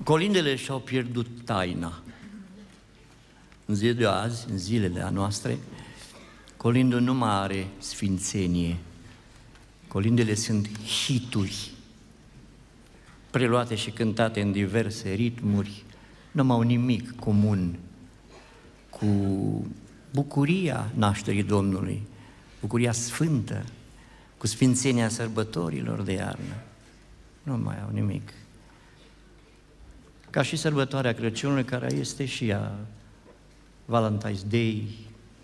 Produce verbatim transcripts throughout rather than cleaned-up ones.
Colindele și-au pierdut taina. În ziua de azi, în zilele noastre, colindul nu mai are sfințenie. Colindele sunt hituri, preluate și cântate în diverse ritmuri, nu mai au nimic comun cu bucuria nașterii Domnului, bucuria sfântă, cu sfințenia sărbătorilor de iarnă. Nu mai au nimic. Ca și sărbătoarea Crăciunului, care este și ea Valentine's Day,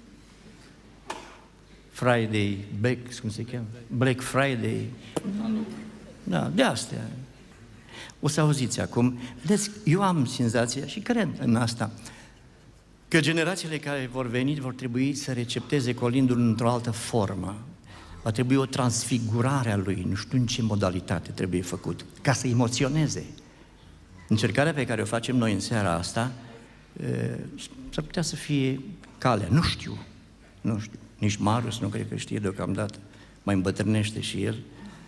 Friday, Black, cum se cheamă? Black Friday. Da, de astea. O să auziți acum. Vedeți, eu am senzația și cred în asta, că generațiile care vor veni vor trebui să recepteze colindul într-o altă formă. Va trebui o transfigurare a lui, nu știu în ce modalitate trebuie făcut, ca să emoționeze. Încercarea pe care o facem noi în seara asta s-ar putea să fie calea, nu știu, nu știu. Nici Marius nu cred că știe deocamdată, mai îmbătrânește și el.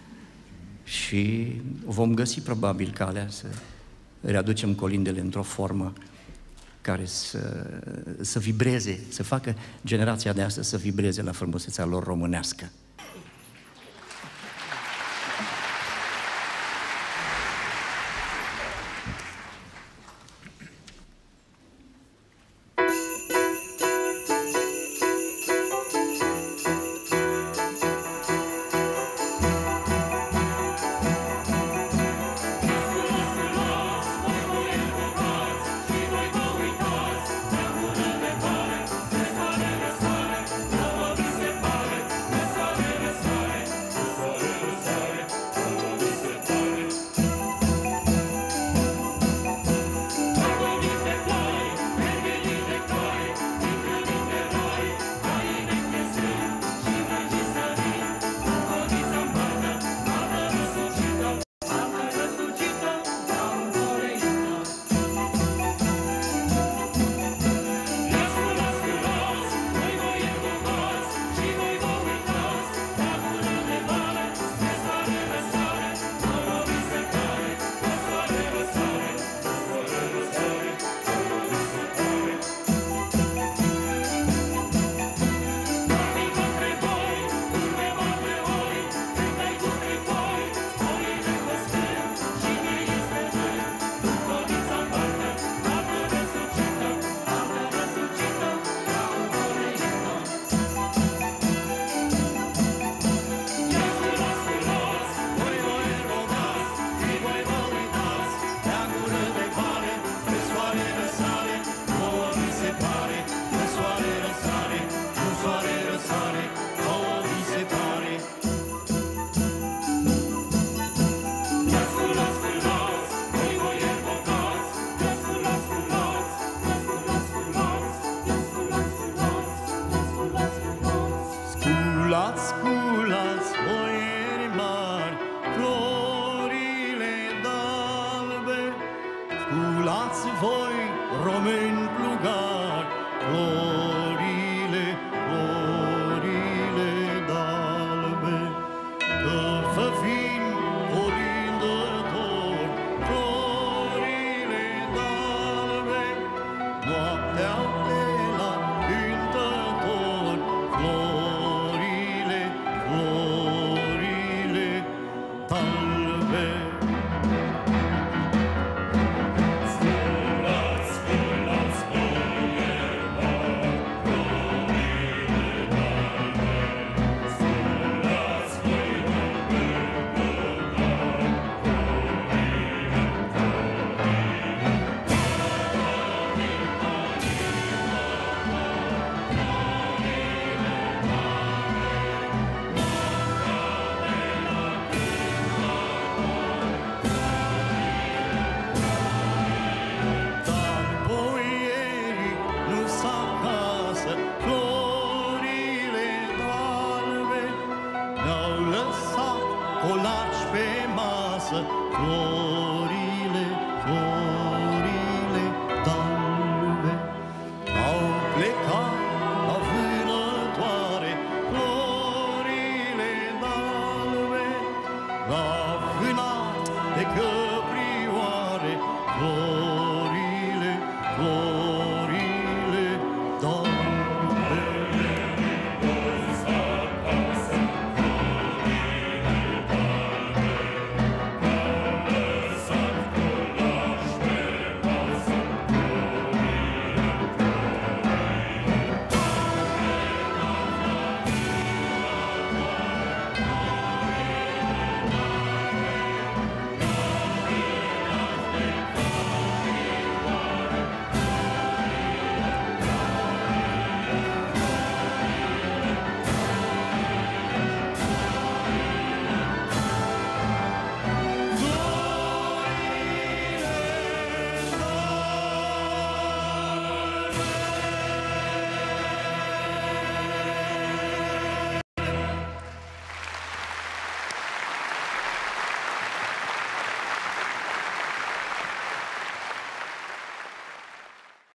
Și vom găsi probabil calea să readucem colindele într-o formă care să, să vibreze, să facă generația de astăzi să vibreze la frumusețea lor românească. La vânat de cări